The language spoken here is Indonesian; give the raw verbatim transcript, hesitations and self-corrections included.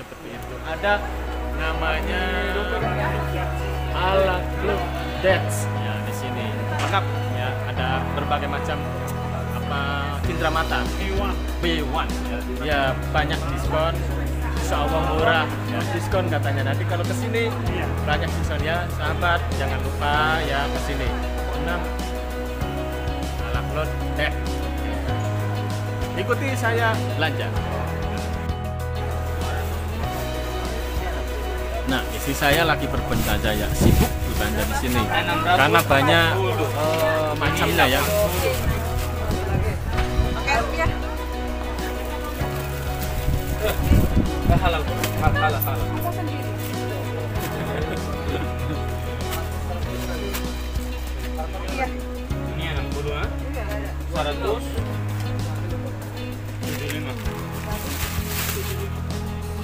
seperti itu. Ada namanya ala Club Dance ya di sini. Lengkap ya, ada berbagai macam apa cindera mata. B satu ya. Ya banyak diskon. Insya Allah murah ya, diskon katanya. Nanti kalau kesini banyak diskon ya sahabat, jangan lupa ya kesini. enam ala Club Dance. Ikuti saya belanja. Nah, istri saya lagi berbelanja ya, sibuk berbelanja di sini karena banyak uh, macamnya ya. Oke, rupiah. halal halal halal